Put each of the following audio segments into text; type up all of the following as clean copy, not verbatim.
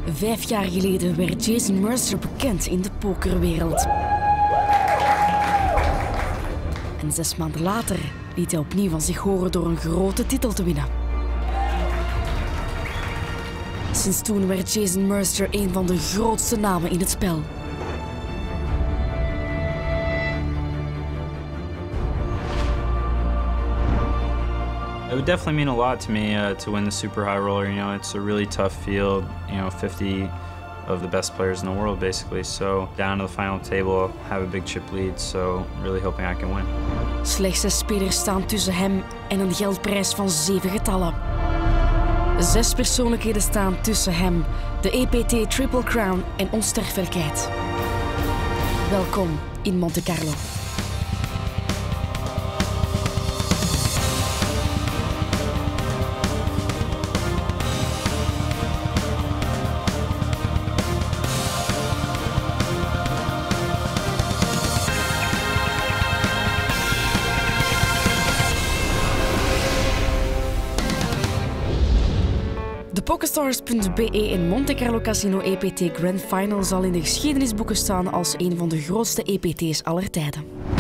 5 jaar geleden werd Jason Mercer bekend in de pokerwereld. En 6 maanden later liet hij opnieuw van zich horen door een grote titel te winnen. Sinds toen werd Jason Mercer een van de grootste namen in het spel. It would definitely mean a lot to me to win the super high roller. You know, it's a really tough field. You know, 50 of the best players in the world, basically. So down to the final table, have a big chip lead. So really hoping I can win. Slechts 6 spelers staan tussen hem en een geldprijs van 7 getallen. 6 persoonlijkheden staan tussen hem, de EPT Triple Crown en onsterfelijkheid. Welkom in Monte Carlo. De PokerStars.be in Monte Carlo Casino EPT Grand Final zal in de geschiedenisboeken staan als een van de grootste EPT's aller tijden.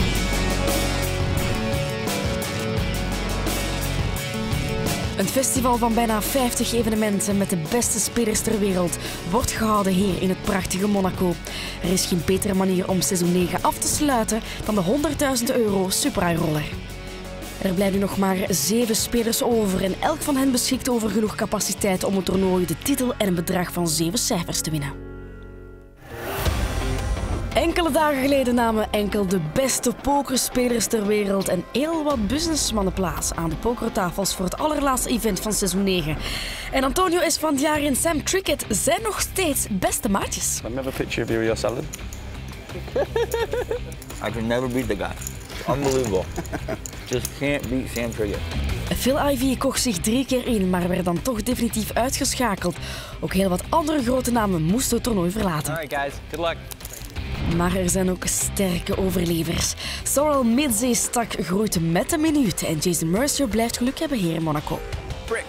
Een festival van bijna 50 evenementen met de beste spelers ter wereld wordt gehouden hier in het prachtige Monaco. Er is geen betere manier om seizoen 9 af te sluiten dan de €100.000 Super High Roller. Er blijven nog maar 7 spelers over en elk van hen beschikt over genoeg capaciteit om het toernooi, de titel en een bedrag van 7 cijfers te winnen. Enkele dagen geleden namen enkel de beste pokerspelers ter wereld en heel wat businessmannen plaats aan de pokertafels voor het allerlaatste event van seizoen 9. En Antonio Esfandiari en Sam Trickett zijn nog steeds beste maatjes. I have a picture of you selling. I can never beat the guy. Unbelievable. Just can't beat Sam Trickett. Phil Ivey kocht zich 3 keer in, maar werd dan toch definitief uitgeschakeld. Ook heel wat andere grote namen moesten het toernooi verlaten. All right, guys. Good luck. Maar er zijn ook sterke overlevers. Sorrel Midze stak groeit met de minuut en Jason Mercer blijft geluk hebben hier in Monaco. Brick.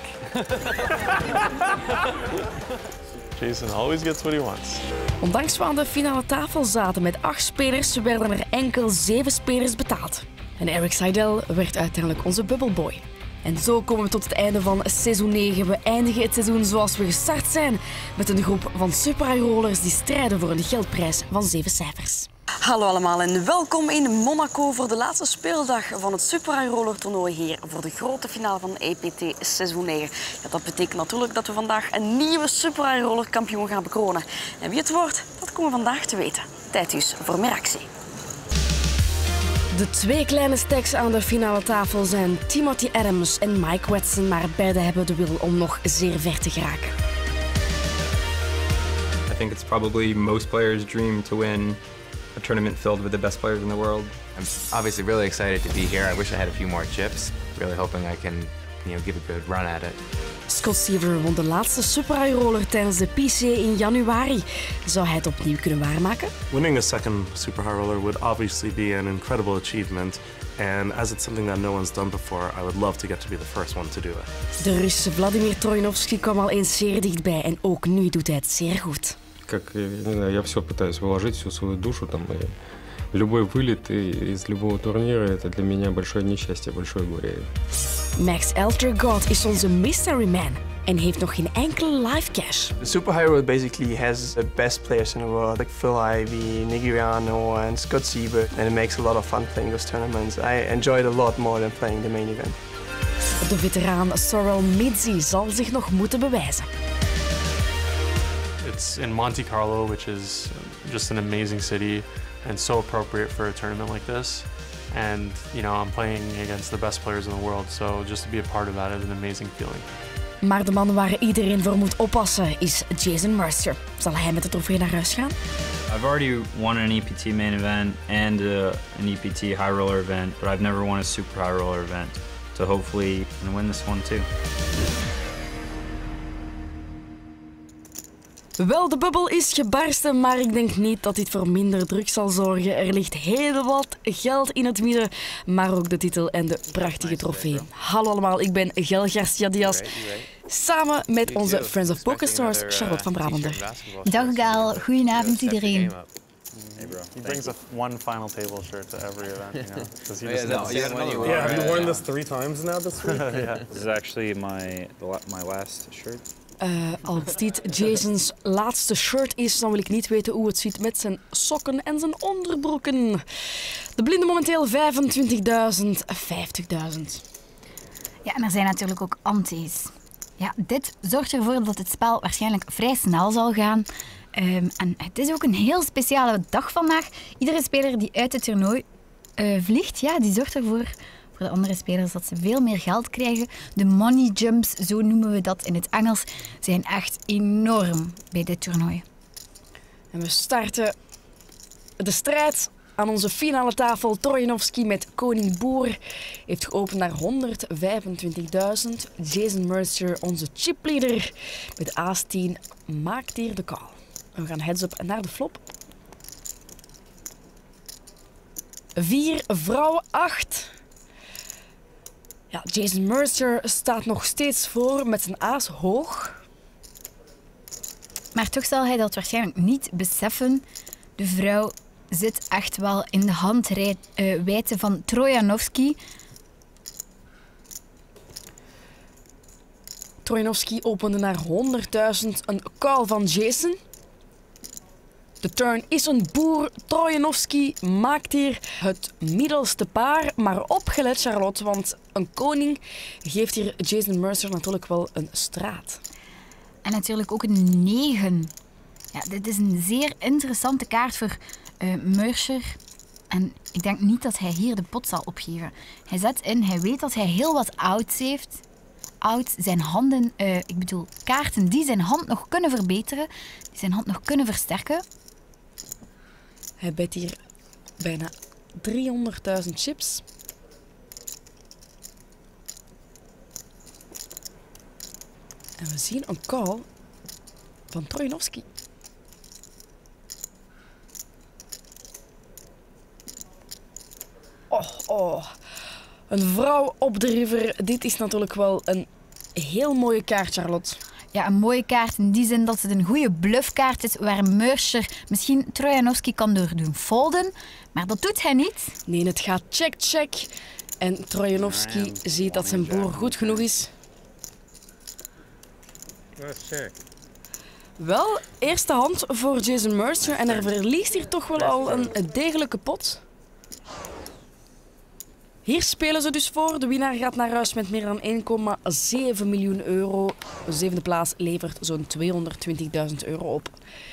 Jason always gets what he wants. Ondanks we aan de finale tafel zaten met 8 spelers, werden er enkel 7 spelers betaald. En Erik Seidel werd uiteindelijk onze bubbelboy. En zo komen we tot het einde van seizoen 9. We eindigen het seizoen zoals we gestart zijn, met een groep van super high rollers die strijden voor een geldprijs van 7 cijfers. Hallo allemaal en welkom in Monaco voor de laatste speeldag van het Super High Roller toernooi hier voor de grote finale van EPT seizoen 9. Ja, dat betekent natuurlijk dat we vandaag een nieuwe Super High Roller kampioen gaan bekronen. En wie het wordt, dat komen we vandaag te weten. Tijd dus voor meer actie. De 2 kleine stacks aan de finale tafel zijn Timothy Adams en Mike Watson, maar beide hebben de wil om nog zeer ver te geraken. I think it's probably most players' dream to win a tournament filled with the best players in the world. I'm obviously really excited to be here. I wish I had a few more chips. Really hoping I can, give a good run at it. Scott Seaver won de laatste Super High Roller tijdens de PC in januari. Zou hij het opnieuw kunnen waarmaken? Winning a second Super High Roller would obviously be an incredible achievement. And as it's something that no one's done before, I would love to get to be the first one to do it. De Rus Vladimir Troinovski kwam al eens zeer dichtbij en ook nu doet hij het zeer goed. Я все пытаюсь вложить, всю свою душу там. Любой вылет из любого турнира – это для меня большое несчастье, большое горе. Max Eltergod is onze mystery man en heeft nog geen enkele live cash. The Super High Roller basically has the best players in the world, like Phil Ivey, Negreanu, and Scott Seaver, and it makes a lot of fun playing those tournaments. I enjoy it a lot more than playing the main event. De veteraan Sorrel Midze zal zich nog moeten bewijzen. It's in Monte Carlo, which is just an amazing city and so appropriate for a tournament like this. And, I'm playing against the best players in the world, so just to be a part of that is an amazing feeling. Maar de man waar iedereen voor moet oppassen is Jason Mercer. Zal hij met de trofee naar huis gaan? I've already won an EPT main event and an EPT high roller event, but I've never won a super high roller event. So hopefully I can win this one too. Wel, de bubbel is gebarsten, maar ik denk niet dat dit voor minder druk zal zorgen. Er ligt heel wat geld in het midden, maar ook de titel en de prachtige trofee. Hallo allemaal, ik ben Gel Garcia Diaz. Samen met onze Friends of PokerStars, Charlotte van Brabander. Dag Gaal, goedenavond iedereen. He brings one final table shirt to every event, you know. Does he Yeah, have you worn this 3 times now this week? Yeah. This is actually my last shirt. Als dit Jason's laatste shirt is, dan wil ik niet weten hoe het zit met zijn sokken en zijn onderbroeken. De blinde momenteel 25.000, 50.000. Ja, en er zijn natuurlijk ook anti's. Ja, dit zorgt ervoor dat het spel waarschijnlijk vrij snel zal gaan. En het is ook een heel speciale dag vandaag. Iedere speler die uit het toernooi vliegt, ja, die zorgt ervoor voor de andere spelers dat ze veel meer geld krijgen. De money jumps, zo noemen we dat in het Engels, zijn echt enorm bij dit toernooi. En we starten de strijd aan onze finale tafel. Trojanovski met Koning Boer heeft geopend naar 125.000. Jason Mercer, onze chipleader, met aas 10 maakt hier de call. We gaan heads-up naar de flop. 4, vrouw 8. Ja, Jason Mercer staat nog steeds voor met zijn aas hoog. Maar toch zal hij dat waarschijnlijk niet beseffen. De vrouw zit echt wel in de handwijdte van Trojanovski. Trojanovski opende naar 100.000, een call van Jason. De turn is een boer. Trojanovski maakt hier het middelste paar. Maar opgelet, Charlotte, want een koning geeft hier Jason Mercer natuurlijk wel een straat. En natuurlijk ook een 9. Ja, dit is een zeer interessante kaart voor Mercer. En ik denk niet dat hij hier de pot zal opgeven. Hij zet in, hij weet dat hij heel wat outs heeft. Outs, zijn handen, kaarten die zijn hand nog kunnen verbeteren, die zijn hand nog kunnen versterken. Hij bet hier bijna 300.000 chips. En we zien een call van Trojanovski. Oh. Een vrouw op de river. Dit is natuurlijk wel een heel mooie kaart, Charlotte. Ja, een mooie kaart in die zin dat het een goede bluffkaart is waar Mercer misschien Trojanovski kan door doen folden. Maar dat doet hij niet. Nee, het gaat check. En Trojanovski ziet dat zijn boer goed genoeg is. Wel, eerste hand voor Jason Mercer en hij verliest hier toch wel al een degelijke pot. Hier spelen ze dus voor. De winnaar gaat naar huis met meer dan 1,7 miljoen euro. De zevende plaats levert zo'n 220.000 euro op.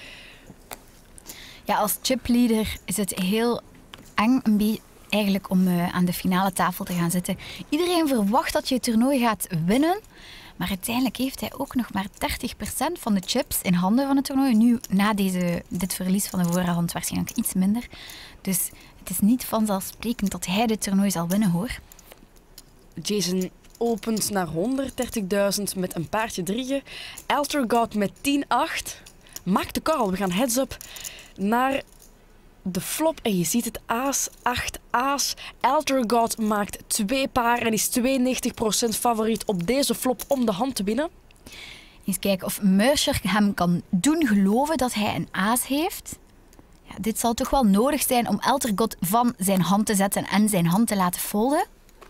Ja, als chipleader is het heel eng eigenlijk om aan de finale tafel te gaan zitten. Iedereen verwacht dat je het toernooi gaat winnen. Maar uiteindelijk heeft hij ook nog maar 30% van de chips in handen van het toernooi. Nu, na dit verlies van de voorhand, waarschijnlijk iets minder. Dus het is niet vanzelfsprekend dat hij dit toernooi zal winnen, hoor. Jason opent naar 130.000 met een paardje 3. Altergod met 10-8. Maakt de call. We gaan heads-up naar de flop. En je ziet het aas, 8 aas. Altergod maakt 2 paar en is 92% favoriet op deze flop om de hand te winnen. Eens kijken of Mercer hem kan doen geloven dat hij een aas heeft. Ja, dit zal toch wel nodig zijn om Altergod van zijn hand te zetten en zijn hand te laten folden.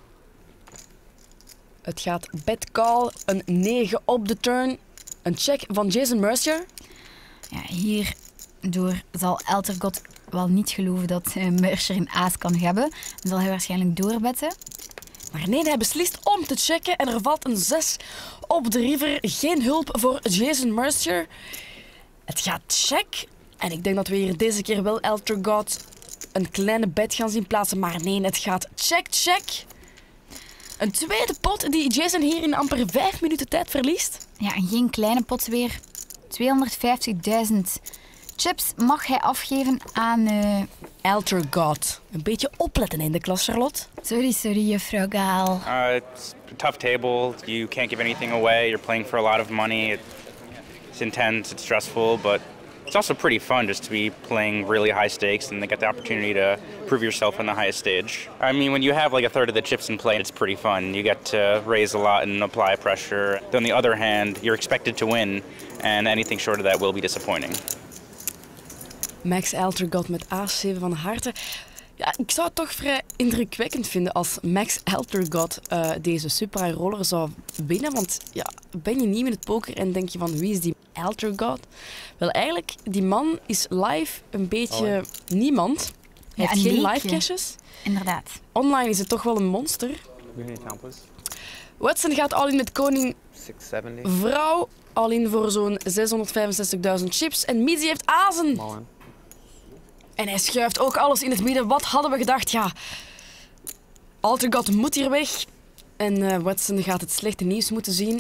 Het gaat bet call, een 9 op de turn. Een check van Jason Mercer. Ja, hierdoor zal Altergod wel niet geloven dat Mercer een aas kan hebben. Dan zal hij waarschijnlijk doorbetten. Maar nee, hij beslist om te checken en er valt een 6 op de river. Geen hulp voor Jason Mercer. Het gaat check. En ik denk dat we hier deze keer wel Altergod een kleine bet gaan zien plaatsen. Maar nee, het gaat check. Een tweede pot die Jason hier in amper 5 minuten tijd verliest. Ja, en geen kleine pot weer. 250.000 chips mag hij afgeven aan Altergod. Een beetje opletten in de klas, Charlotte. Sorry, juffrouw Gaal. It's a tough table. You can't give anything away. You're playing for a lot of money. It's intense, it's stressful, but It's also pretty fun just to be playing really high stakes and get the opportunity to prove yourself on the highest stage. I mean, when you have like a third of the chips in play, it's pretty fun. You get to raise a lot and apply pressure. On the other hand, you're expected to win, and anything short of that will be disappointing. Max Eltergott met Aas 7 van harte. Ja, ik zou het toch vrij indrukwekkend vinden als Max Eltergott deze Super High Roller zou winnen. Want ja, ben je nieuw in het poker en denk je van wie is die Eltergott? Wel eigenlijk, die man is live een beetje niemand. Hij heeft geen live cashes. Inderdaad. Online is het toch wel een monster. Watson gaat all in met koning vrouw. All in voor zo'n 665.000 chips. En Mizzy heeft azen. En hij schuift ook alles in het midden. Wat hadden we gedacht? Ja, Eltergott moet hier weg. En Watson gaat het slechte nieuws moeten zien.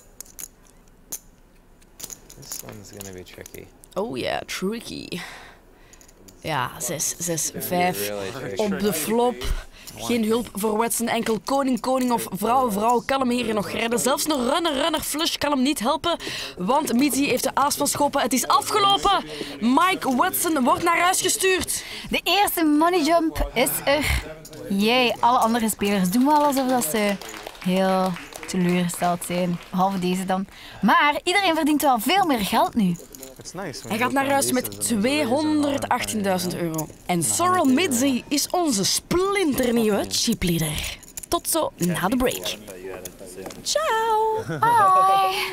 This one's gonna be tricky. Oh ja, tricky. Ja, 6, 6, 5 op de flop. Geen hulp voor Watson, enkel koning of vrouw kan hem hier nog redden. Zelfs een runner flush kan hem niet helpen, want Mizzy heeft de aas van schoppen. Het is afgelopen. Mike Watson wordt naar huis gestuurd. De eerste money jump is er. Jee, alle andere spelers doen wel alsof dat ze heel teleurgesteld zijn. Behalve deze dan. Maar iedereen verdient wel veel meer geld nu. Hij gaat naar huis met 218.000 euro. En Sorrel Mizzy is onze splinternieuwe chipleader. Tot zo na de break. Ciao. Bye.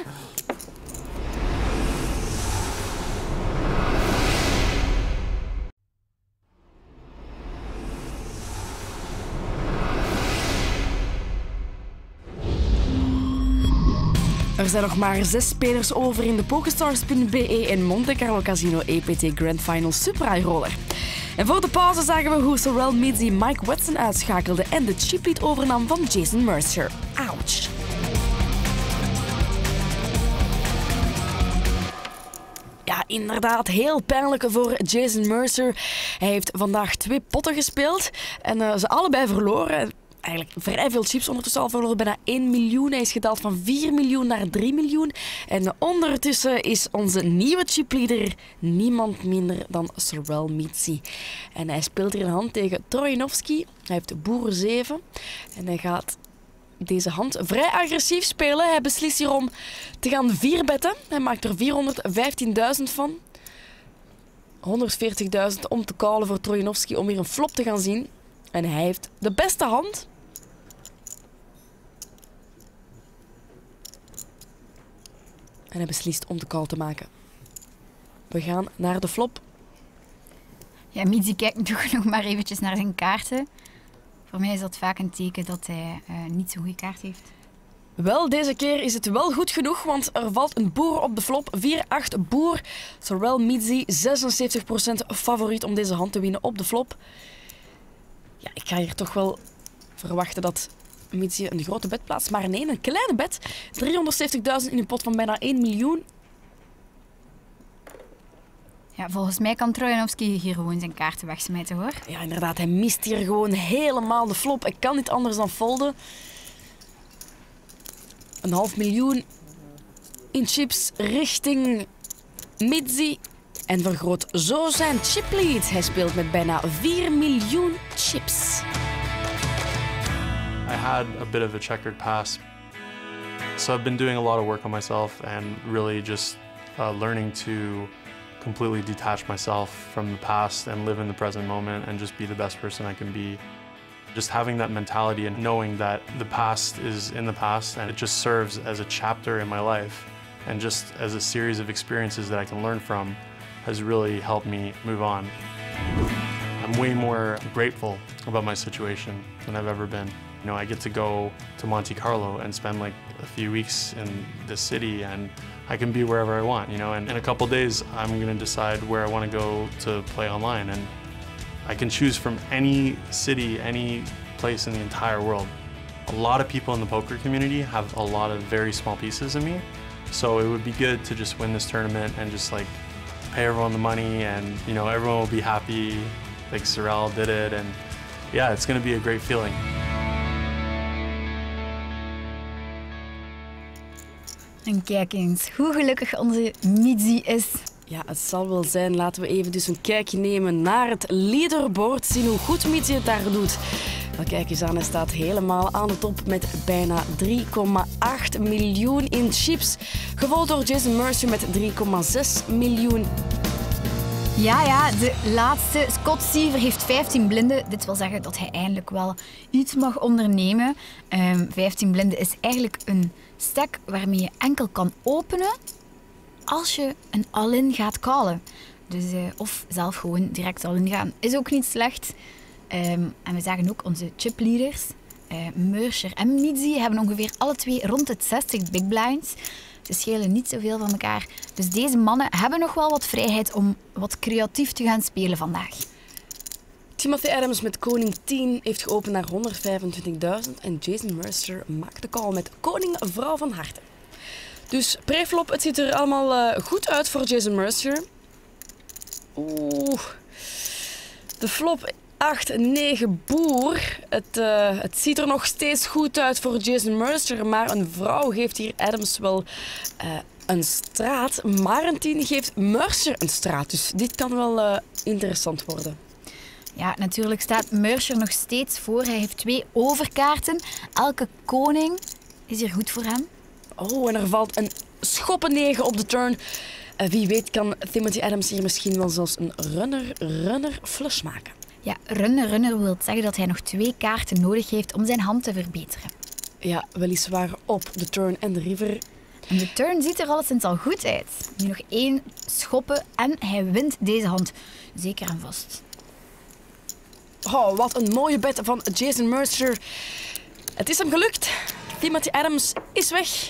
Er zijn nog maar 6 spelers over in de PokerStars.be en Monte Carlo Casino EPT Grand Final Super High Roller. En voor de pauze zagen we hoe Sorrel Mizzy Mike Watson uitschakelde en de chiplead overnam van Jason Mercer. Ouch. Ja, inderdaad, heel pijnlijk voor Jason Mercer. Hij heeft vandaag 2 potten gespeeld en ze allebei verloren. Eigenlijk vrij veel chips ondertussen al verloren, bijna 1 miljoen. Hij is gedaald van 4 miljoen naar 3 miljoen. En ondertussen is onze nieuwe chipleader niemand minder dan Sorrel Mizzy. En hij speelt hier een hand tegen Trojanovski. Hij heeft boer 7 en hij gaat deze hand vrij agressief spelen. Hij beslist hier om te gaan 4-betten. Hij maakt er 415.000 van. 140.000 om te callen voor Trojanovski om hier een flop te gaan zien. En hij heeft de beste hand. En hij beslist om de call te maken. We gaan naar de flop. Ja, Mizzy kijkt toch nog maar eventjes naar zijn kaarten. Voor mij is dat vaak een teken dat hij niet zo'n goede kaart heeft. Wel, deze keer is het wel goed genoeg, want er valt een boer op de flop. 4-8 boer. Sorrel Mizzy, 76% favoriet om deze hand te winnen op de flop. Ja, ik ga hier toch wel verwachten dat Mizzy een grote bet plaatst. Maar nee, een kleine bet. 370.000 in een pot van bijna 1 miljoen. Ja, volgens mij kan Trojanovski hier gewoon zijn kaarten wegsmijten, hoor. Ja, inderdaad. Hij mist hier gewoon helemaal de flop. Hij kan niet anders dan folden. 500.000 in chips richting Mizzy. En vergroot zo zijn chiplead. Hij speelt met bijna 4 miljoen chips. I had a bit of a checkered past. So I've been doing a lot of work on myself and really just learning to completely detach myself from the past and live in the present moment and just be the best person I can be. Just having that mentality and knowing that the past is in the past and it just serves as a chapter in my life and just as a series of experiences that I can learn from has really helped me move on. I'm way more grateful about my situation than I've ever been. You know, I get to go to Monte Carlo and spend like a few weeks in the city and I can be wherever I want, you know, and in a couple days I'm gonna decide where I want to go to play online and I can choose from any city, any place in the entire world. A lot of people in the poker community have a lot of very small pieces of me, so it would be good to just win this tournament and just like pay everyone the money and, you know, everyone will be happy, like Sorrel did it, and yeah, it's gonna be a great feeling. En kijk eens hoe gelukkig onze Mizzy is. Ja, het zal wel zijn. Laten we even dus een kijkje nemen naar het leaderboard. Zien hoe goed Mizzi het daar doet. Maar kijk eens aan, hij staat helemaal aan de top met bijna 3,8 miljoen in chips. Gevolgd door Jason Mercier met 3,6 miljoen. Ja, de laatste. Scott Siever heeft 15 blinden. Dit wil zeggen dat hij eindelijk wel iets mag ondernemen. 15 blinden is eigenlijk een stack waarmee je enkel kan openen als je een all-in gaat callen. Dus, of zelf gewoon direct all-in gaan. Is ook niet slecht. En we zagen ook onze chipleaders, Mercier en Mizzi, hebben ongeveer alle twee rond het 60 big blinds. Ze schelen niet zoveel van elkaar. Dus deze mannen hebben nog wel wat vrijheid om wat creatief te gaan spelen vandaag. Timothy Adams met koning 10 heeft geopend naar 125.000 en Jason Mercier maakt de call met koning vrouw van harte. Dus preflop, het ziet er allemaal goed uit voor Jason Mercier. Oeh, de flop 8-9 boer. Het ziet er nog steeds goed uit voor Jason Mercier, maar een vrouw geeft hier Adams wel een straat. Maar een 10 geeft Mercier een straat, dus dit kan wel interessant worden. Ja, natuurlijk staat Mercier nog steeds voor. Hij heeft 2 overkaarten. Elke koning is hier goed voor hem. Oh, en er valt een schoppen 9 op de turn. Wie weet kan Timothy Adams hier misschien wel zelfs een runner flush maken. Ja, runner wil zeggen dat hij nog 2 kaarten nodig heeft om zijn hand te verbeteren. Ja, weliswaar op de turn en de river. En de turn ziet er alleszins al goed uit. Nu nog 1 schoppen en hij wint deze hand. Zeker en vast. Oh, wat een mooie bet van Jason Mercier. Het is hem gelukt. Timothy Adams is weg.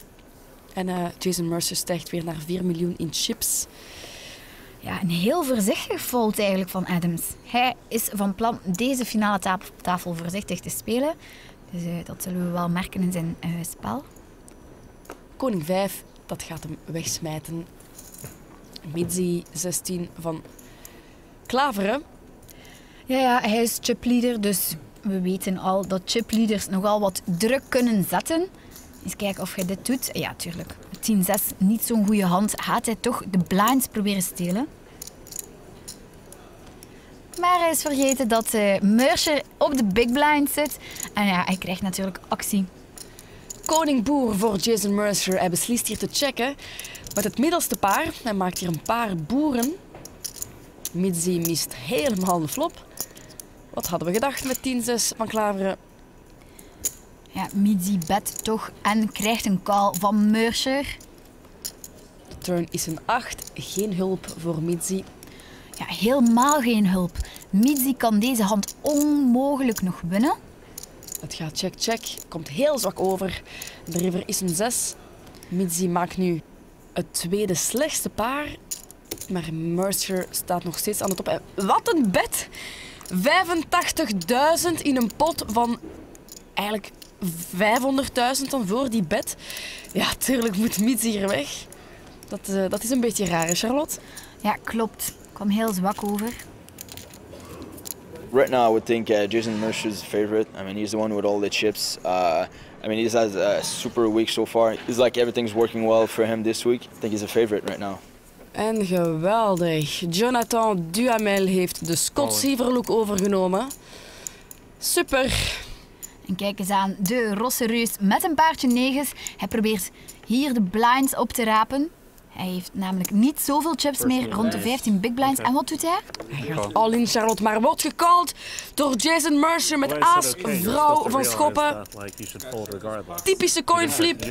En Jason Mercier stijgt weer naar 4 miljoen in chips. Ja, een heel voorzichtig fold eigenlijk van Adams. Hij is van plan deze finale tafel voorzichtig te spelen. Dus dat zullen we wel merken in zijn spel. Koning 5, dat gaat hem wegsmijten. Mizzi 16 van Klaveren. Ja, hij is chipleader, dus we weten al dat chipleaders nogal wat druk kunnen zetten. Eens kijken of hij dit doet. Ja, tuurlijk. 10-6, niet zo'n goede hand. Gaat hij toch de blinds proberen stelen? Maar hij is vergeten dat Mercier op de big blind zit. En ja, hij krijgt natuurlijk actie. Koning boer voor Jason Mercier. Hij beslist hier te checken met het middelste paar. Hij maakt hier een paar boeren. Mizzi mist helemaal een flop. Wat hadden we gedacht met 10-6 van Klaveren? Ja, Mizzi bet toch en krijgt een call van Mercier. De turn is een 8. Geen hulp voor Mizzi. Ja, helemaal geen hulp. Mizzi kan deze hand onmogelijk nog winnen. Het gaat check. Komt heel zwak over. De river is een 6. Mizzi maakt nu het tweede slechtste paar. Maar Mercier staat nog steeds aan de top. En wat een bet! 85.000 in een pot van eigenlijk 500.000 dan voor die bet. Ja, tuurlijk moet Mizzi hier weg. Dat is een beetje raar, hè, Charlotte? Ja, klopt. Kwam heel zwak over. Right now, I would think Jason Mercier's the favorite. I mean, he's the one with all the chips. I mean, he's had a super week so far. It's like everything's working well for him this week. I think he's a favorite right now. En geweldig. Jonathan Duhamel heeft de Scott Siever look overgenomen. Super. En kijk eens aan, de rosse reus met een paardje negens. Hij probeert hier de blinds op te rapen. Hij heeft namelijk niet zoveel chips meer, rond de 15 big blinds. En wat doet hij? Hij gaat all in, Charlotte, maar wordt gecalled door Jason Mercier met aas, vrouw van schoppen. Typische coin flip.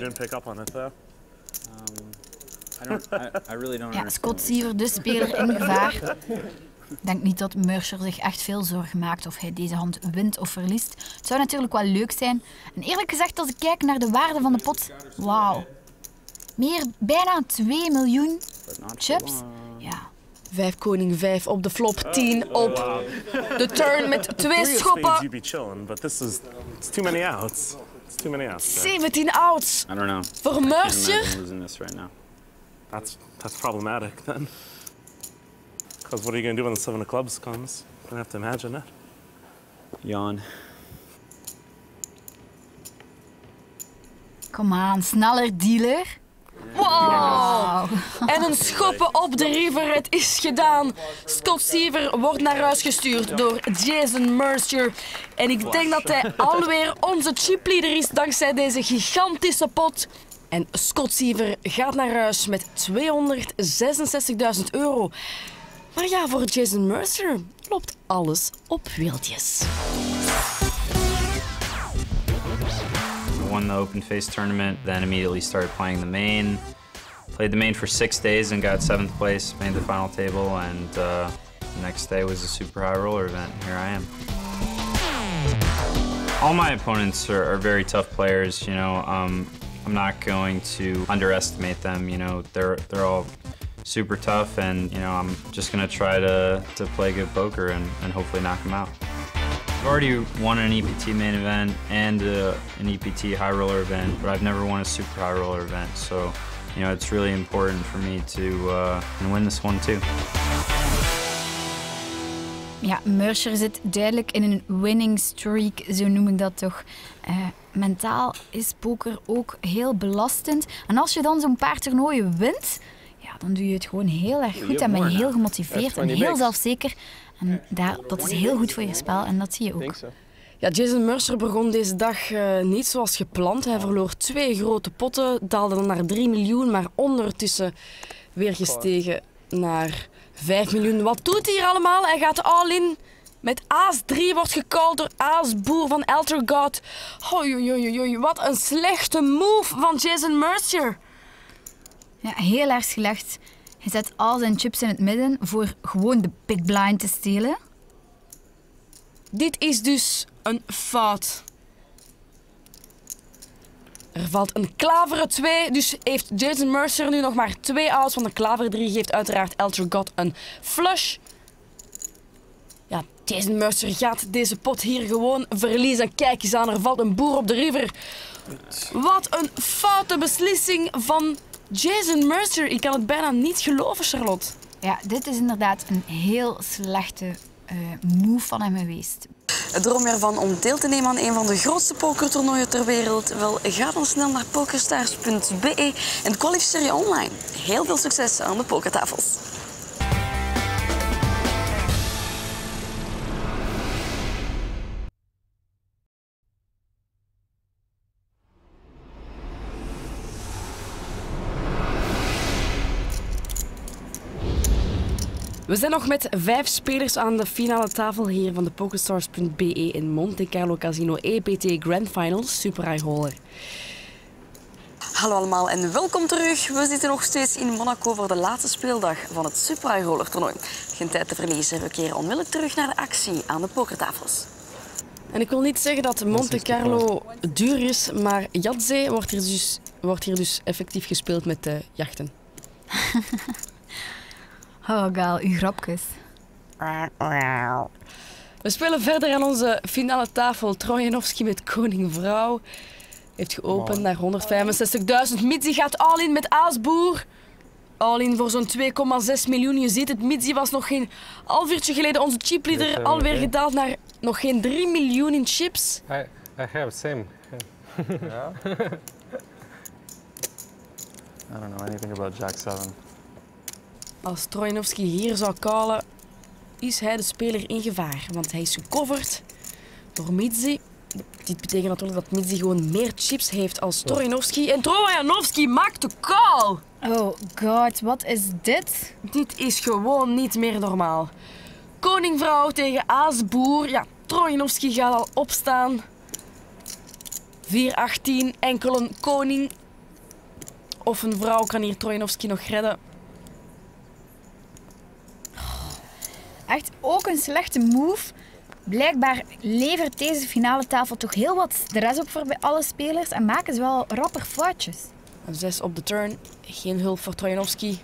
Ja, Scott Siever, de speler in gevaar. Ik denk niet dat Mercier zich echt veel zorgen maakt of hij deze hand wint of verliest. Het zou natuurlijk wel leuk zijn. En eerlijk gezegd, als ik kijk naar de waarde van de pot, wauw. Bijna 2 miljoen chips. Ja. 5 koning 5 op de flop, 10 op de turn met 2 schoppen. 17 outs. I don't know. Voor Mercier. I'm losing this right now. That's problematic then. Because what are you going to do when the 7 of clubs comes? You're going to have to imagine it. Yawn. Kom aan, sneller dealer. Wow! En een schoppen op de river. Het is gedaan. Scott Siever wordt naar huis gestuurd door Jason Mercier. En ik denk dat hij alweer onze chipleader is dankzij deze gigantische pot. En Scott Siever gaat naar huis met €266.000. Maar ja, voor Jason Mercier loopt alles op wieltjes. Won the open face tournament, then immediately started playing the main. Played the main for 6 days and got 7th place, made the final table, and the next day was a super high roller event. Here I am. All my opponents are very tough players, you know. I'm not going to underestimate them, you know. They're all super tough, and you know, I'm just gonna try to play good poker and hopefully knock them out. I've already won an EPT main event and an EPT high roller event, but I've never won a super high roller event. So, you know, it's really important for me to win this one too. Ja, Mercier zit duidelijk in een winning streak, zo noem ik dat toch. Mentaal is poker ook heel belastend. En als je dan zo'n paar toernooien wint, ja, dan doe je het gewoon heel erg goed en ben je heel gemotiveerd en heel zelfzeker. En dat is heel goed voor je spel en dat zie je ook. Ja, Jason Mercier begon deze dag niet zoals gepland. Hij verloor 2 grote potten, daalde dan naar 3 miljoen, maar ondertussen weer gestegen naar 5 miljoen. Wat doet hij hier allemaal? Hij gaat all-in met Aas 3, wordt gecalled door Aas Boer van Eltergod. Oei, wat een slechte move van Jason Mercier. Ja, heel erg slecht. Hij zet al zijn chips in het midden voor gewoon de big blind te stelen. Dit is dus een fout. Er valt een klaveren 2, dus heeft Jason Mercier nu nog maar 2 outs, want een klaver 3 geeft uiteraard Eltergod een flush. Ja, Jason Mercier gaat deze pot hier gewoon verliezen. Kijk eens aan, er valt een boer op de river. Wat een foute beslissing van Jason Mercier. Ik kan het bijna niet geloven, Charlotte. Ja, dit is inderdaad een heel slechte move van hem geweest. Droom je ervan om deel te nemen aan een van de grootste pokertoernooien ter wereld? Wel, ga dan snel naar pokerstars.be en kwalificeer je online. Heel veel succes aan de pokertafels. We zijn nog met 5 spelers aan de finale tafel hier van de PokerStars.be in Monte Carlo Casino EPT Grand Finals Super High Roller. Hallo allemaal en welkom terug. We zitten nog steeds in Monaco voor de laatste speeldag van het Super High Roller toernooi. Geen tijd te verliezen, we keren onmiddellijk terug naar de actie aan de pokertafels. En ik wil niet zeggen dat Monte Carlo duur is, maar Yahtzee wordt hier dus effectief gespeeld met de jachten. Oh, Gaal, uw grapjes. We spelen verder aan onze finale tafel. Trojanovski met koning-vrouw. Heeft geopend naar 165.000. Midzi gaat all-in met Aasboer. All-in voor zo'n 2,6 miljoen. Je ziet het, Midzi was nog geen half uurtje geleden onze chipleader. Alweer gedaald naar nog geen 3 miljoen in chips. I have same. Yeah? I don't know anything about Jack 7. Als Trojanovski hier zou callen, is hij de speler in gevaar. Want hij is gecoverd door Midzi. Dit betekent natuurlijk dat Midzi gewoon meer chips heeft als Trojanovski. En Trojanovski maakt de call! Oh god, wat is dit? Dit is gewoon niet meer normaal. Koning-vrouw tegen Aasboer. Ja, Trojanovski gaat al opstaan. 4-18, enkel een koning of een vrouw kan hier Trojanovski nog redden. Echt ook een slechte move. Blijkbaar levert deze finale tafel toch heel wat stress op voor bij alle spelers en maken ze wel rapper foutjes. Een 6 op de turn. Geen hulp voor Trojanovski.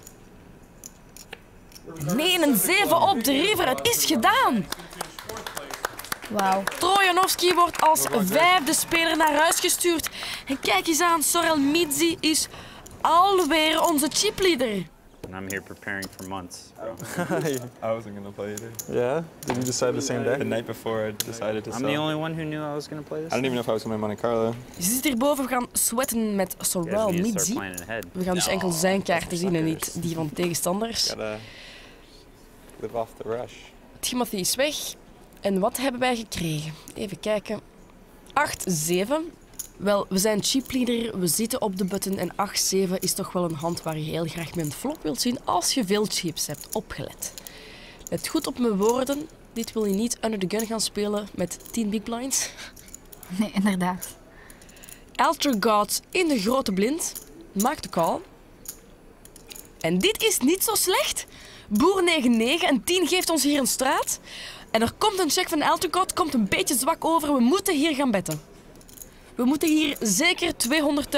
Nee, een 7 op de river. Het is gedaan. Wauw. Trojanovski wordt als 5e speler naar huis gestuurd. En kijk eens aan, Sorel Midzi is alweer onze chipleader. and I'm here preparing for months. I wasn't going to play either. Yeah? Did you decide the same day? The night before I decided to I'm sell. the only one who knew I was going to play this. I didn't even know if I was going to Monte Carlo. Je zit hierboven, we gaan sweaten met Sorel Midzi. We gaan dus enkel zijn kaarten zien en niet die van tegenstanders. Gotta live off the rush. Timothy is weg. En wat hebben wij gekregen? Even kijken. 8-7. Wel, we zijn chipleader, we zitten op de button en 8-7 is toch wel een hand waar je heel graag met een flop wilt zien als je veel chips hebt. Opgelet. Let goed op mijn woorden. Dit wil je niet under the gun gaan spelen met 10 big blinds. Nee, inderdaad. Alter God in de grote blind. Maakt de call. En dit is niet zo slecht. Boer 9-9 en 10 geeft ons hier een straat. En er komt een check van Alter God, komt een beetje zwak over. We moeten hier gaan betten. We moeten hier zeker 200.000...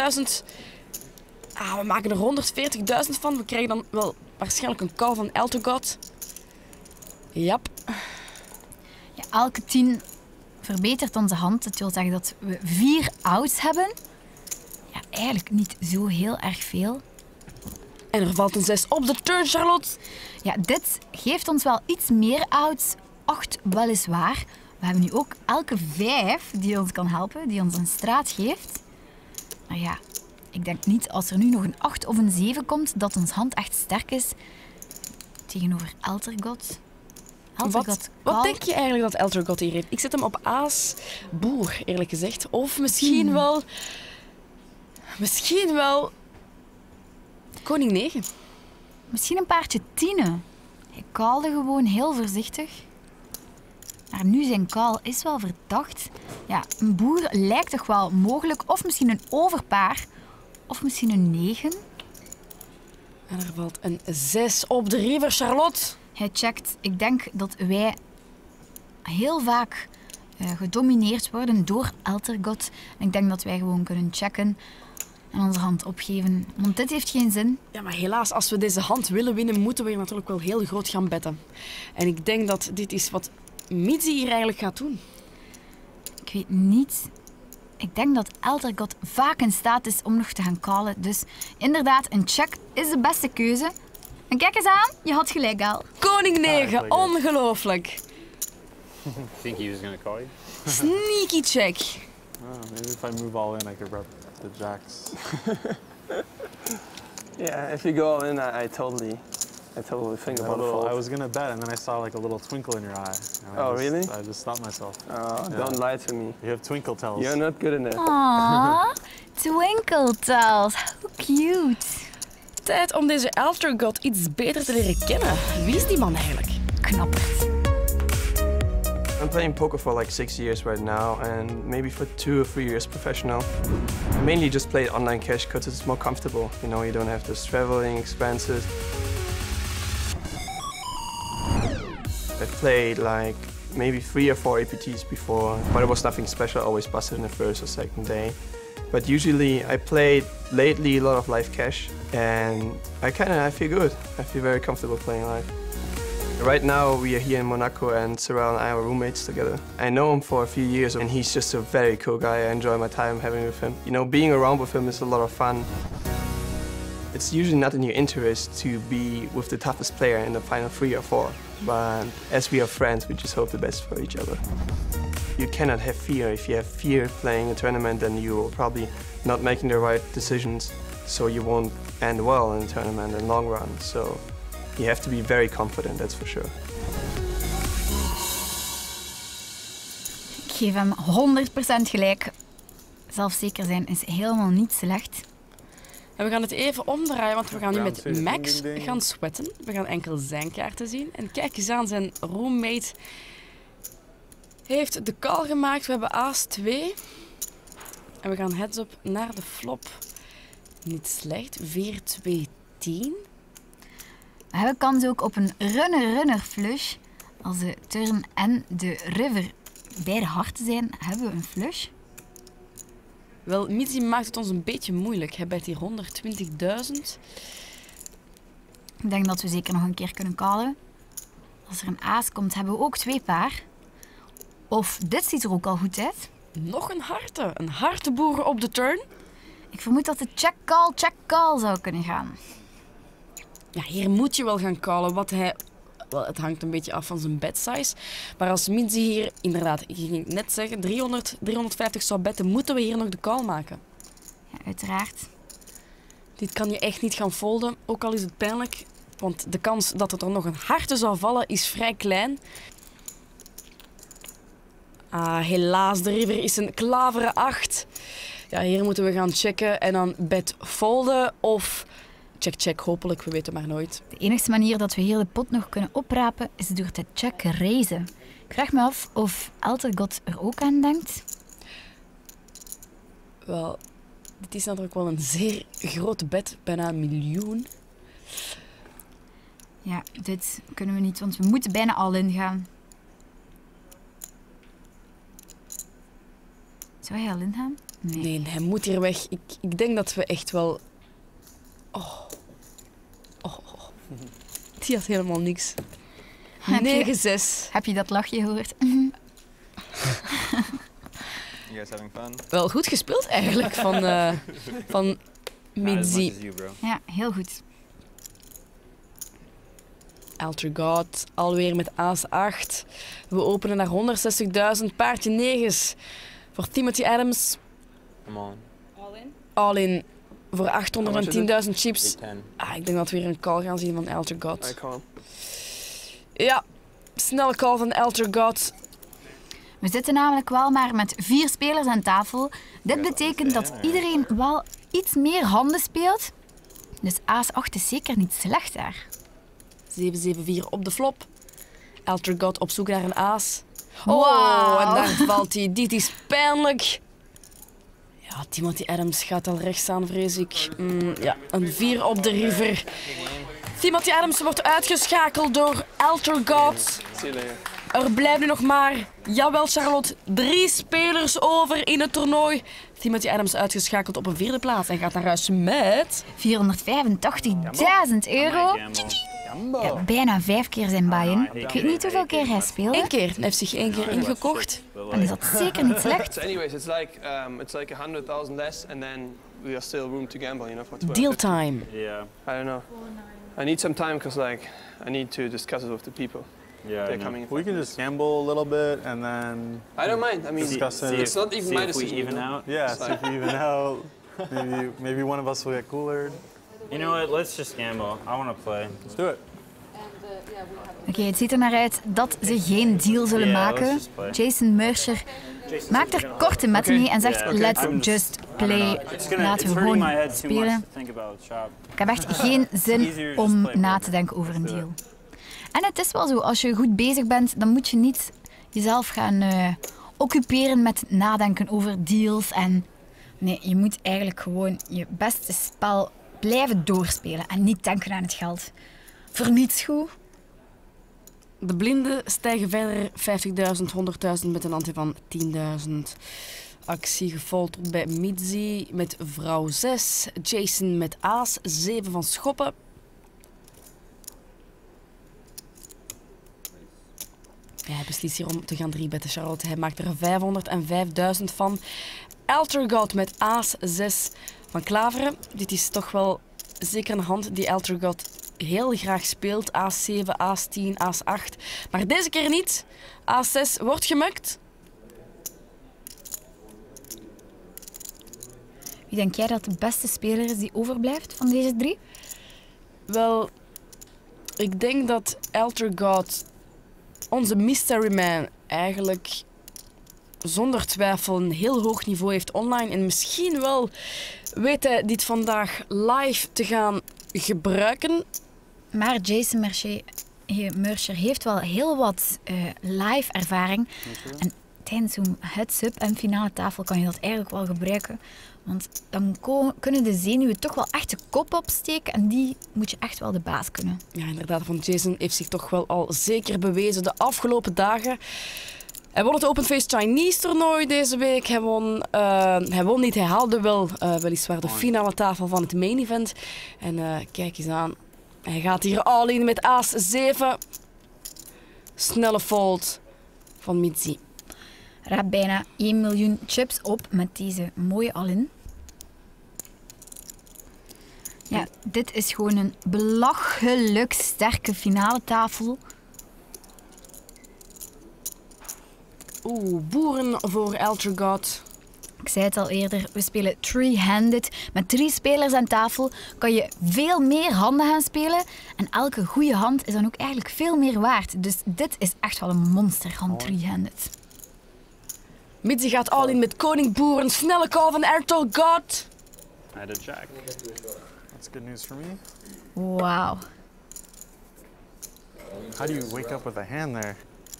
we maken er 140.000 van. We krijgen dan wel waarschijnlijk een call van Alter God. Jap. Ja, elke 10 verbetert onze hand. Dat wil zeggen dat we 4 outs hebben. Ja, eigenlijk niet zo heel erg veel. En er valt een 6 op de turn, Charlotte. Ja, dit geeft ons wel iets meer outs. 8 weliswaar. We hebben nu ook elke 5 die ons kan helpen, die ons een straat geeft. Maar ja, ik denk niet als er nu nog een 8 of een 7 komt, dat ons hand echt sterk is tegenover Alter God. Wat denk je eigenlijk dat Alter God hier heeft? Ik zet hem op aas boer, eerlijk gezegd. Of misschien wel... Misschien wel... Koning 9. Misschien een paardje 10. Hij kaalde gewoon heel voorzichtig. Maar nu zijn call is wel verdacht. Ja, een boer lijkt toch wel mogelijk. Of misschien een overpaar. Of misschien een 9. En er valt een 6 op de river, Charlotte. Hij checkt. Ik denk dat wij heel vaak gedomineerd worden door Alter God. En ik denk dat wij gewoon kunnen checken en onze hand opgeven. Want dit heeft geen zin. Ja, maar helaas, als we deze hand willen winnen, moeten we hier natuurlijk wel heel groot gaan betten. En ik denk dat dit is wat Midzi hier eigenlijk gaat doen. Ik weet niet. Ik denk dat Alter God vaak in staat is om nog te gaan callen. Dus inderdaad, een check is de beste keuze. En kijk eens aan, je had gelijk al. Koning 9, ongelooflijk. Think he was going to call you? Sneaky check. Maybe if I move all in, I could rep the jacks. Yeah, if you go all in, I totally think about it. I was gonna bet, and then I saw like a little twinkle in your eye. Oh, really? I just stopped myself. Oh, don't lie to me. You have twinkle tells. You're not good in it. Aww, twinkle tells. How cute. Tijd om deze Alter God iets beter te leren kennen. Wie is die man eigenlijk? Knapperd. I'm playing poker for like 6 years right now, and maybe for 2 or 3 years professional. I mainly just play online cash because it's more comfortable. You know, you don't have those traveling expenses. I've played like maybe 3 or 4 APTs before, but it was nothing special. I always busted in the first or second day. But usually I played lately a lot of live cash, and I feel good. I feel very comfortable playing live. Right now we are here in Monaco, and Sorel and I are roommates together. I know him for a few years, and he's just a very cool guy. I enjoy my time having with him. You know, being around with him is a lot of fun. It's usually not in your interest to be with the toughest player in the final 3 or 4. But as we are friends, we just hope the best for each other. You cannot have fear. If you have fear playing a tournament, then you will probably not making the right decisions, so you won't end well in the tournament in the long run. So you have to be very confident, that's for sure. Ik geef hem 100% gelijk. Zelfzeker zijn is helemaal niet slecht. En we gaan het even omdraaien, want we gaan nu met Max gaan sweaten. We gaan enkel zijn kaarten zien. En kijk eens aan, zijn roommate heeft de call gemaakt. We hebben aas 2. En we gaan heads-up naar de flop. Niet slecht. 4-2-10. We hebben kans ook op een runner-runner flush. Als de turn en de river beide hard zijn, hebben we een flush. Wel, Midzi maakt het ons een beetje moeilijk. Hij bet hier 120.000. Ik denk dat we zeker nog een keer kunnen callen. Als er een aas komt, hebben we ook 2 paar. Of dit ziet er ook al goed uit. Nog een harte. Een harteboer op de turn. Ik vermoed dat de check-call zou kunnen gaan. Ja, hier moet je wel gaan callen wat hij... Wel, het hangt een beetje af van zijn bet size. Maar als Midzi hier, inderdaad, ik ging net zeggen, 350 zou betten, moeten we hier nog de call maken. Ja, uiteraard. Dit kan je echt niet gaan folden, ook al is het pijnlijk. Want de kans dat het er nog een harte zou vallen is vrij klein. Helaas, de river is een klaveren 8. Ja, hier moeten we gaan checken en dan bet folden of... Check, hopelijk, we weten maar nooit. De enige manier dat we hier de pot nog kunnen oprapen is door te check raisen. Ik vraag me af of Eltergod er ook aan denkt. Wel, dit is natuurlijk wel een zeer grote bet, bijna 1 miljoen. Ja, dit kunnen we niet, want we moeten bijna al in gaan. Zou hij al ingaan? Nee, hij moet hier weg. Ik denk dat we echt wel... Oh. Die had helemaal niks. 9-6. Heb je dat lachje gehoord? You guys having fun? Wel goed gespeeld eigenlijk van Midzi. Ja, heel goed. Eltergod, alweer met aas 8. We openen naar 160.000, paardje 9's. Voor Timothy Adams. Come on. All in. Voor 810.000 chips. 810. Ik denk dat we weer een call gaan zien van Eltergod. I call. Ja, snelle call van Eltergod. We zitten namelijk wel maar met 4 spelers aan tafel. Dit betekent dat iedereen wel iets meer handen speelt. Dus aas 8 is zeker niet slecht daar. 7-7-4 op de flop. Eltergod op zoek naar een aas. Wow. En daar valt hij. Dit is pijnlijk. Ja, Timothy Adams gaat al rechts aan, vrees ik. Ja, een 4 op de river. Timothy Adams wordt uitgeschakeld door Eltergod. Er blijven nu nog maar, jawel Charlotte, 3 spelers over in het toernooi. Timothy Adams uitgeschakeld op een 4e plaats en gaat naar huis met... €485.000. Ja, bijna 5 keer zijn buy-in. Ik weet niet hoeveel keer hij speelde. 1 keer. Hij heeft zich 1 keer ingekocht. En is dat zeker niet slecht. So anyways, it's like 100,000 less, and then we are still room to gamble, you know, for 12. Deal time. Yeah. I don't know. I need some time because like I need to discuss it with the people. Yeah, They're coming. we can just gamble a little bit and then. I don't mind. I mean, discuss it. it's not even my If we decision. even out. Yeah, see if we even out. Maybe one of us will get cooler. You know what? Let's just gamble. I want to play. Let's do it. Oké, het ziet er naar uit dat ze geen deal zullen Yeah, maken. let's just play. Jason Mercer maakt er korte metten mee en zegt let's just play. Laten we gewoon spelen. Ik heb echt geen zin om na te denken over een deal. En het is wel zo, als je goed bezig bent, dan moet je niet jezelf gaan occuperen met nadenken over deals. En nee, je moet eigenlijk gewoon je beste spel blijven doorspelen en niet denken aan het geld. Voor niets goed. De blinden stijgen verder 50.000, 100.000 met een ante van 10.000. Actie gefold tot bij Midzi met vrouw 6. Jason met aas 7 van schoppen. Ja, hij beslist hier om te gaan 3-betten, Charlotte. Hij maakt er 500 en 5.000 van. Eltergod met aas 6 van Klaveren. Dit is toch wel zeker een hand die Eltergod heel graag speelt. Aas 7, aas 10, aas 8. Maar deze keer niet. Aas 6 wordt gemukt. Wie denk jij dat de beste speler is die overblijft van deze 3? Wel, ik denk dat Eltergod, onze Mystery Man, eigenlijk zonder twijfel een heel hoog niveau heeft online. En misschien wel weet hij dit vandaag live te gaan gebruiken. Maar Jason Mercer heeft wel heel wat live ervaring. En tijdens zo'n heads-up en finale tafel kan je dat eigenlijk wel gebruiken. Want dan kunnen de zenuwen toch wel echt de kop opsteken en die moet je echt wel de baas kunnen. Ja, inderdaad, van Jason heeft zich toch wel al zeker bewezen de afgelopen dagen. Hij won het Open Face Chinese toernooi deze week. Hij won niet, hij haalde wel weliswaar de finale tafel van het main event. En kijk eens aan, hij gaat hier all in met aas 7. Snelle fold van Midzi. Raap bijna 1 miljoen chips op met deze mooie all-in. Ja, dit is gewoon een belachelijk sterke finale tafel. Oeh, boeren voor Eltergod. Ik zei het al eerder, we spelen three-handed. Met 3 spelers aan tafel kan je veel meer handen gaan spelen. En elke goede hand is dan ook eigenlijk veel meer waard. Dus dit is echt wel een monsterhand, three-handed. Mitzi gaat all in met koning boeren. Snelle call van Eltergod. I had a jack. That's good news for me. Wauw. How do you wake up with a hand there?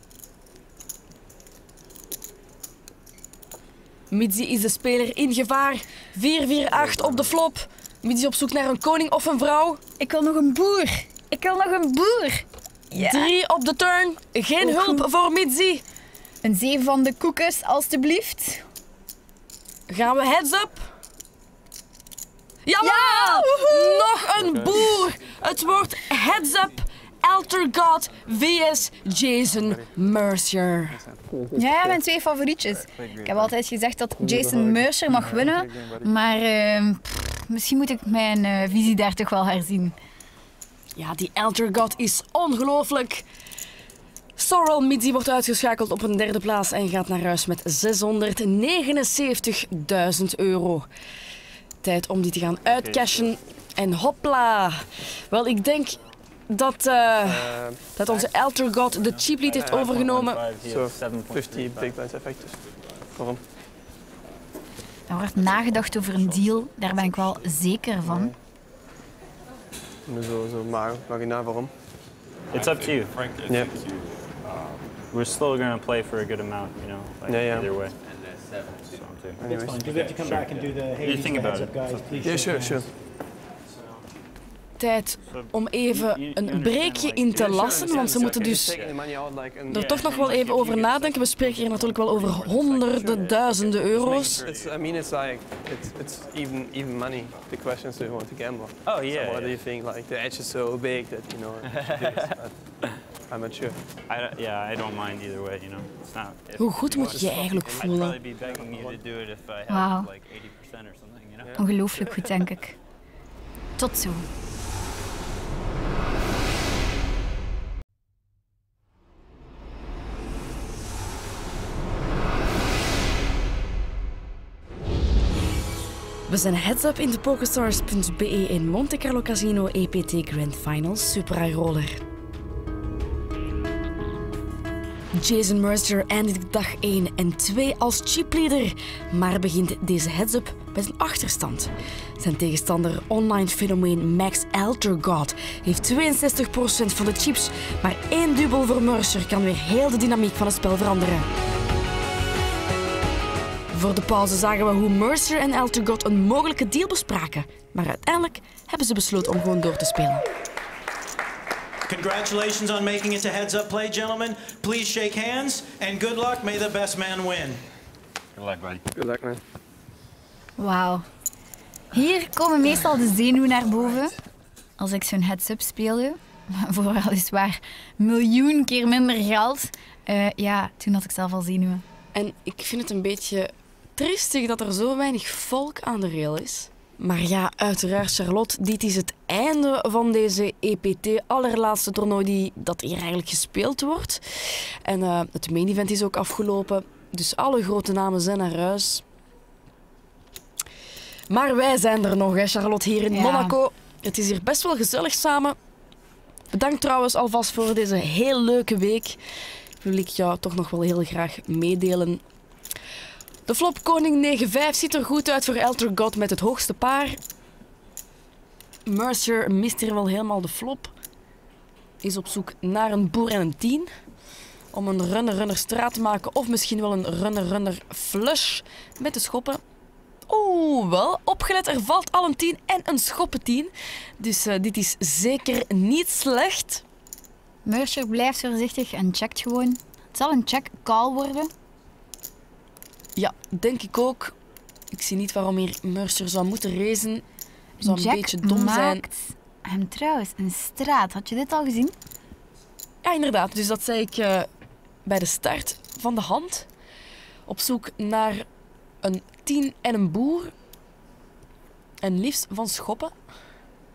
Mitzi is de speler in gevaar. 4-4-8 op de flop. Mitzi op zoek naar een koning of een vrouw. Ik wil nog een boer. Ik wil nog een boer. Ja. 3 op de turn. Geen hulp voor Mitzi. Een 7 van de koekjes, alstublieft. Gaan we heads up? Jawel! Ja! Nog een boer. Het wordt heads up. Eltergod vs Jason Mercier. Ja, mijn 2 favorietjes. Ik heb altijd gezegd dat Jason Mercier mag winnen, maar misschien moet ik mijn visie daar toch wel herzien. Ja, die Eltergod is ongelooflijk. Sorrel Mitzi wordt uitgeschakeld op een 3e plaats en gaat naar huis met €679.000. Tijd om die te gaan uitcashen. En hopla. Wel, ik denk dat onze Eltergod de cheap lead heeft overgenomen. So 50 big blinds effectief. Waarom? Er wordt nagedacht over een deal, daar ben ik wel zeker van. Zo marginaal, waarom? It's up to you. Yeah. We're still going to play for a good amount, you know, like either way. Anyways. Do we have to come back and do the hey, You think about heads up, guys, please? Yeah, sure. Tijd om even een breekje in te lassen, want ze moeten dus er toch nog wel even over nadenken. We spreken hier natuurlijk wel over honderden duizenden euro's. It's even money. The questions do you want to gamble? Oh yeah. So what do you think? Like the edge is so big that you know. I'm not sure. I don't mind either way, you know. It's not. Hoe goed moet je je eigenlijk voelen? Wauw. Ongelooflijk goed, denk ik. Tot zo. We zijn heads up in de PokerStars.be in Monte Carlo Casino EPT Grand Finals Super High Roller. Jason Mercier eindigt dag 1 en 2 als chipleader, maar begint deze heads-up met een achterstand. Zijn tegenstander, online fenomeen Max Eltergod, heeft 62% van de chips, maar 1 dubbel voor Mercier kan weer heel de dynamiek van het spel veranderen. Voor de pauze zagen we hoe Mercier en Eltergod een mogelijke deal bespraken, maar uiteindelijk hebben ze besloten om gewoon door te spelen. Congratulations on making it to heads-up play, gentlemen. Please shake hands, and good luck. May the best man win. Good luck, buddy. Good luck, man. Wauw. Hier komen meestal de zenuwen naar boven als ik zo'n heads-up speelde. Voor weliswaar miljoen keer minder geld. Ja, toen had ik zelf al zenuwen. En ik vind het een beetje triestig dat er zo weinig volk aan de rail is. Maar ja, uiteraard, Charlotte, dit is het einde van deze EPT, allerlaatste toernooi dat hier eigenlijk gespeeld wordt. En het main event is ook afgelopen, dus alle grote namen zijn naar huis. Maar wij zijn er nog, hè, Charlotte, hier in Monaco. Het is hier best wel gezellig samen. Bedankt trouwens alvast voor deze heel leuke week. Wil ik jou toch nog wel heel graag meedelen. De flop koning 9-5 ziet er goed uit voor Eltergod met het hoogste paar. Mercier mist hier wel helemaal de flop. Is op zoek naar een boer en een 10. Om een runner-runner straat te maken of misschien wel een runner-runner flush met de schoppen. Oeh, wel opgelet, er valt al een 10 en een schoppen 10. Dus dit is zeker niet slecht. Mercier blijft voorzichtig en checkt gewoon. Het zal een check-call worden. Ja, denk ik ook. Ik zie niet waarom hier Mercier zou moeten racen. Zou een beetje dom zijn. Hem trouwens een straat. Had je dit al gezien? Ja, inderdaad. Dus dat zei ik bij de start van de hand. Op zoek naar een 10 en een boer. En liefst van schoppen.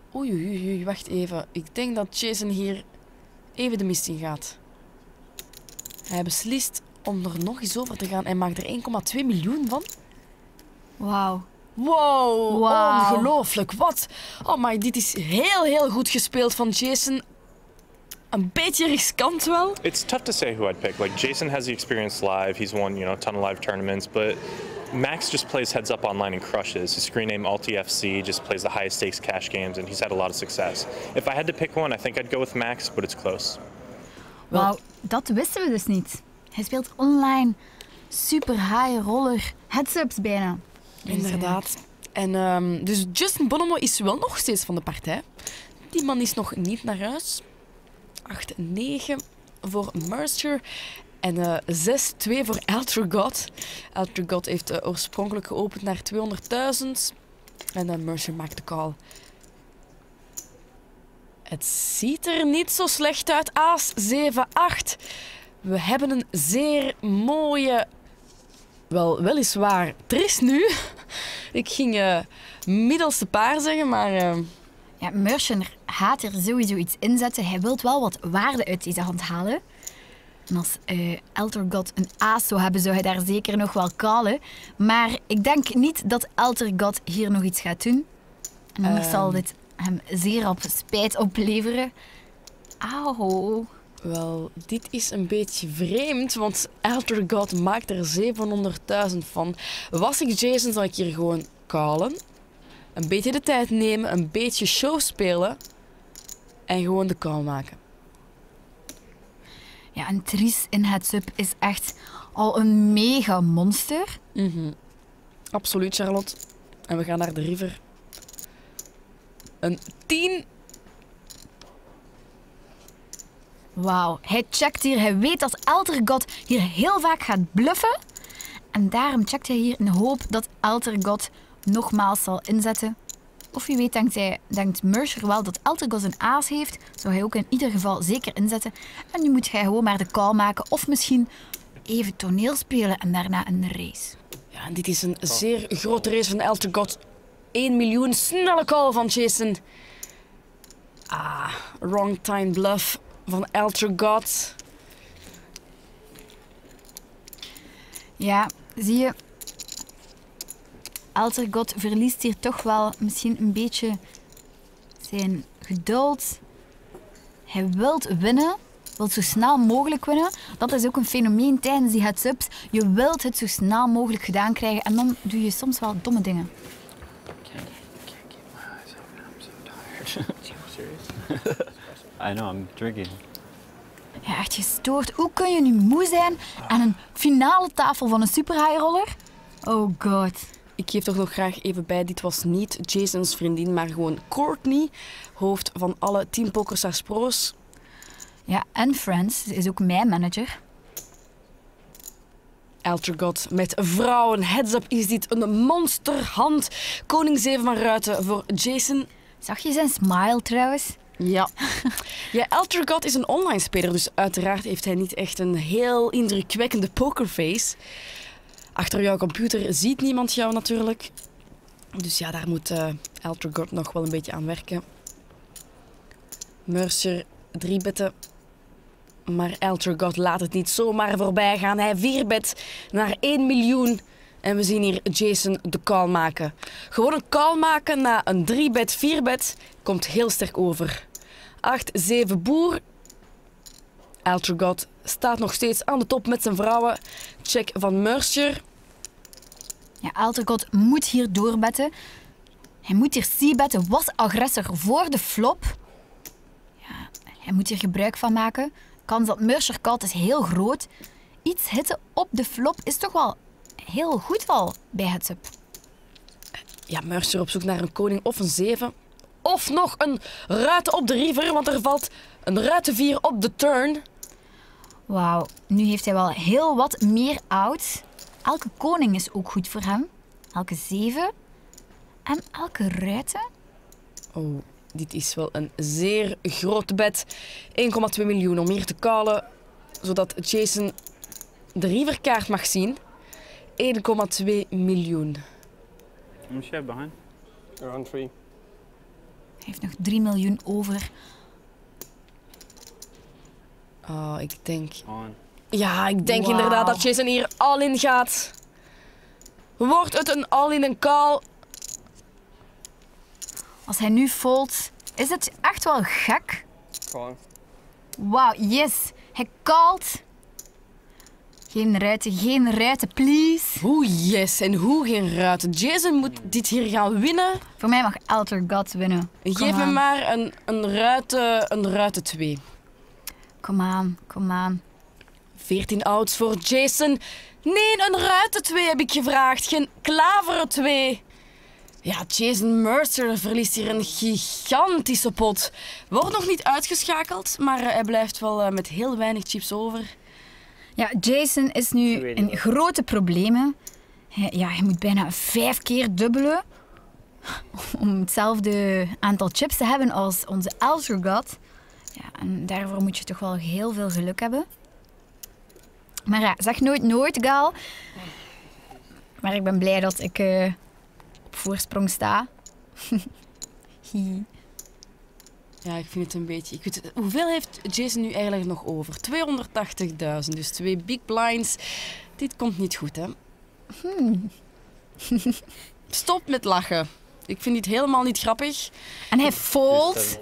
Oei, wacht even. Ik denk dat Jason hier even de mist in gaat. Hij beslist om er nog eens over te gaan en maakt er 1,2 miljoen van. Wauw. Wow, ongelooflijk. Wat? Oh my, dit is heel goed gespeeld van Jason. Een beetje riskant wel. It's tough to say who I'd pick. Like, Jason has the experience live. He's won, a ton of live tournaments, but Max just plays heads up online and crushes. His screen name AltiFC, just plays the highest stakes cash games, and he's had a lot of success. If I had to pick one, I think I'd go with Max, but it's close. Wauw, dat wisten we dus niet. Hij speelt online super high roller heads-ups bijna. Dus, inderdaad. En dus Justin Bonomo is wel nog steeds van de partij. Die man is nog niet naar huis. 8-9 voor Mercer. En 6-2 voor Eltergod. Eltergod heeft oorspronkelijk geopend naar 200.000. En Mercer maakt de call. Het ziet er niet zo slecht uit. Aas 7-8. We hebben een zeer mooie... Wel, weliswaar trist nu. Ik ging middelste paar zeggen, maar... Ja, Mercer gaat er sowieso iets inzetten. Hij wil wel wat waarde uit deze hand halen. En als Eltergod een aas zou hebben, zou hij daar zeker nog wel callen. Maar ik denk niet dat Eltergod hier nog iets gaat doen. En anders zal dit hem zeer op spijt opleveren. Auw. Wel, dit is een beetje vreemd, want Eltergod maakt er 700.000 van. Was ik Jason, zou ik hier gewoon callen. Een beetje de tijd nemen, een beetje show spelen en gewoon de call maken. Ja, een Tries in heads-up is echt al een mega monster. Absoluut, Charlotte. En we gaan naar de river. Een 10. Wauw, hij checkt hier. Hij weet dat Eltergod hier heel vaak gaat bluffen. En daarom checkt hij hier in de hoop dat Eltergod nogmaals zal inzetten. Of wie weet denkt Mercer wel dat Eltergod een aas heeft. Zou hij ook in ieder geval zeker inzetten. En nu moet hij gewoon maar de call maken. Of misschien even toneel spelen en daarna een race. Ja, en dit is een zeer grote race van Eltergod. 1 miljoen, snelle call van Jason. Wrong time bluff van Eltergod. Ja, zie je... Eltergod verliest hier toch wel misschien een beetje zijn geduld. Hij wil winnen, wil zo snel mogelijk winnen. Dat is ook een fenomeen tijdens die heads-ups. Je wilt het zo snel mogelijk gedaan krijgen en dan doe je soms wel domme dingen. I know, I'm drinking. Ja, echt gestoord. Hoe kun je nu moe zijn aan een finale tafel van een super high roller? Oh god. Ik geef toch nog graag even bij, dit was niet Jasons vriendin, maar gewoon Courtney, hoofd van alle Team PokerStars Pro's. Ja, en Friends is ook mijn manager. Eltergod met vrouwen. Heads up is dit een monsterhand. Koning 7 van ruiten voor Jason. Zag je zijn smile trouwens? Ja. Ja, Eltergod is een online speler, dus uiteraard heeft hij niet echt een heel indrukwekkende pokerface. Achter jouw computer ziet niemand jou natuurlijk. Dus ja, daar moet Eltergod nog wel een beetje aan werken. Mercer 3-betten. Maar Eltergod laat het niet zomaar voorbij gaan. Hij 4-bet naar 1 miljoen. En we zien hier Jason de call maken. Gewoon een call maken na een 3-bet, 4-bet komt heel sterk over. 8-7 boer. Eltergod staat nog steeds aan de top met zijn vrouwen. Check van Mercer. Ja, Eltergod moet hier doorbetten. Hij moet hier c-betten, was agressor voor de flop. Ja, hij moet hier gebruik van maken. Kans dat Mercer calt is heel groot. Iets hitten op de flop is toch wel heel goed al bij heads-up. Ja, Mercer op zoek naar een koning of een 7. Of nog een ruiten op de river, want er valt een ruiten 4 op de turn. Wauw, nu heeft hij wel heel wat meer ouds. Elke koning is ook goed voor hem. Elke 7. En elke ruiten. Oh, dit is wel een zeer grote bet. 1,2 miljoen om hier te callen, zodat Jason de riverkaart mag zien. 1,2 miljoen. How much you have behind? Around 3. Hij heeft nog 3 miljoen over. Oh, ik denk... Ja, ik denk inderdaad dat Jason hier all-in gaat. Wordt het een all-in een call? Als hij nu fold, is het echt wel gek. Call. Wauw, yes. Hij called. Geen ruiten, please. Hoe yes en hoe geen ruiten. Jason moet dit hier gaan winnen. Voor mij mag Elder God winnen. Geef me maar een ruiten 2. Kom aan. 14 outs voor Jason. Nee, een ruiten 2 heb ik gevraagd. Geen klaveren 2. Ja, Jason Mercer verliest hier een gigantische pot. Wordt nog niet uitgeschakeld, maar hij blijft wel met heel weinig chips over. Ja, Jason is nu in grote problemen. Hij moet bijna 5 keer dubbelen om hetzelfde aantal chips te hebben als onze Elder God. Ja, en daarvoor moet je toch wel heel veel geluk hebben. Maar ja, zeg nooit, Gal. Maar ik ben blij dat ik op voorsprong sta. Ja, ik vind het een beetje... hoeveel heeft Jason nu eigenlijk nog over? 280.000, dus 2 big blinds. Dit komt niet goed, hè? Stop met lachen. Ik vind dit helemaal niet grappig. En hij fold.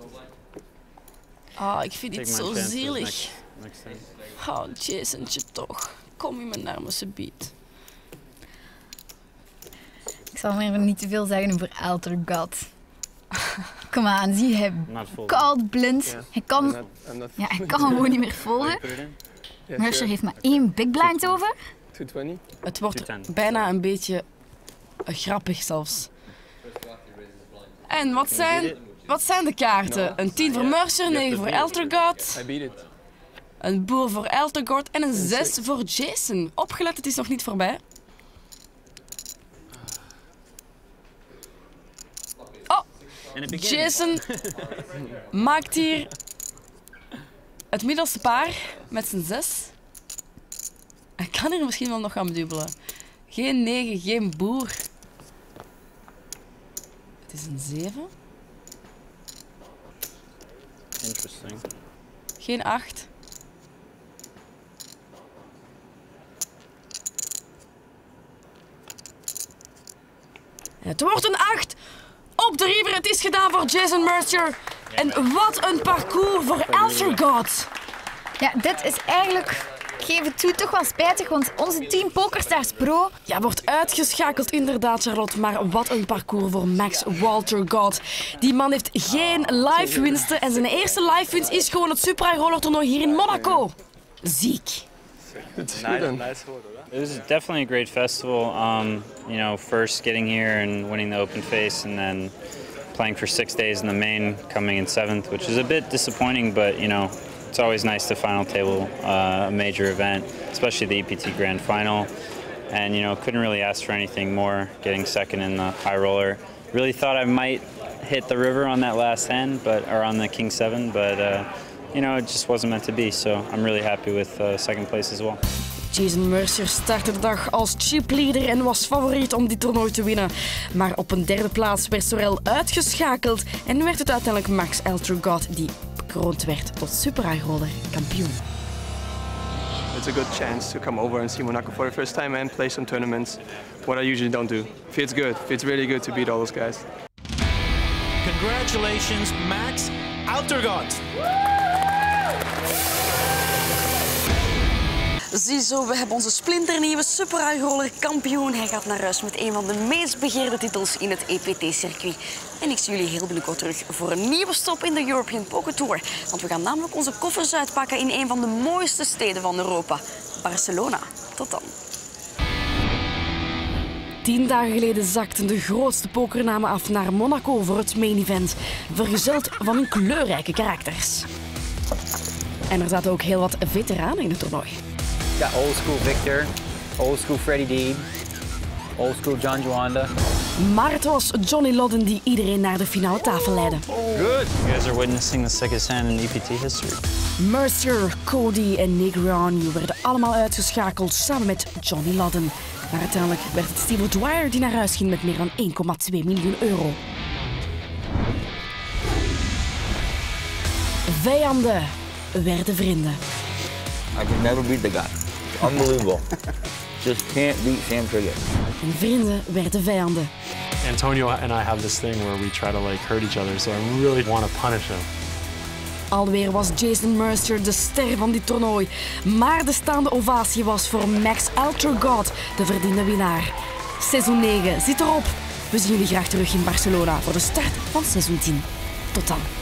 Ik vind dit zo zielig. Oh, Jasontje toch. Kom in mijn armen, subiet. Ik zal maar niet te veel zeggen over Elder God. Kom aan, zie hij called blind. Yeah. Hij kan gewoon niet meer folden. Mercer heeft maar 1 big blind over. 220. Het wordt bijna een beetje grappig zelfs. En wat zijn de kaarten? Een 10 voor Mercer, 9 voor Elder God. Een boer voor Elder God en een 6 voor Jason. Opgelet, het is nog niet voorbij. Jason maakt hier het middelste paar met zijn 6. Hij kan hier misschien wel nog gaan dubbelen. Geen 9, geen boer. Het is een 7. Interesting. Geen 8. Het wordt een 8. Op de river, het is gedaan voor Jason Mercer. En wat een parcours voor Elder God. Ja, dit is eigenlijk, ik geef het toe, toch wel spijtig, want onze team PokerStars Pro... Ja, wordt uitgeschakeld inderdaad, Charlotte. Maar wat een parcours voor Max Walter God. Die man heeft geen live winsten. En zijn eerste live winst is gewoon het Super High Roller toernooi hier in Monaco. Ziek. It was definitely a great festival. You know, first getting here and winning the open face, and then playing for 6 days in the main, coming in 7th, which is a bit disappointing. But you know, it's always nice to final table a major event, especially the EPT Grand Final. And you know, couldn't really ask for anything more. Getting second in the high roller. Really thought I might hit the river on that last hand, or on the King 7, but you know, it just wasn't meant to be. So I'm really happy with second place as well. Jason Mercer startte de dag als chipleader en was favoriet om dit toernooi te winnen. Maar op een 3e plaats werd Sorel uitgeschakeld en werd het uiteindelijk Max Elder God die bekroond werd tot Super High Roller kampioen. It's a good chance to come over and see Monaco for the first time and play some tournaments, what I usually don't do. Feels good. Feels really good to beat all those guys. Congratulations, Max Elder God. Ziezo, we hebben onze splinternieuwe Super High Roller kampioen. Hij gaat naar huis met een van de meest begeerde titels in het EPT-circuit. En ik zie jullie heel binnenkort terug voor een nieuwe stop in de European Poker Tour. Want we gaan namelijk onze koffers uitpakken in een van de mooiste steden van Europa, Barcelona. Tot dan. 10 dagen geleden zakten de grootste pokernamen af naar Monaco voor het main event, vergezeld van hun kleurrijke karakters. En er zaten ook heel wat veteranen in het toernooi. We got old school Victor, old school Freddie D, old school John Juanda. Maar het was Johnny Lodden die iedereen naar de finale tafel leidde. Good. You guys are witnessing the sickest hand in EPT history. Mercer, Cody en Negreanu werden allemaal uitgeschakeld samen met Johnny Lodden. Maar uiteindelijk werd het Steve Dwyer die naar huis ging met meer dan 1,2 miljoen euro. Vijanden werden vrienden. I could never beat the guy. Unbelievable. Just can't beat Sam Trigger. En vrienden werden vijanden. Antonio and I have this thing where we try to like hurt each other, so I really want to punish him. Alweer was Jason Mercer de ster van dit toernooi. Maar de staande ovatie was voor Max Eltrogod de verdiende winnaar. Seizoen 9 zit erop. We zien jullie graag terug in Barcelona voor de start van seizoen 10. Tot dan.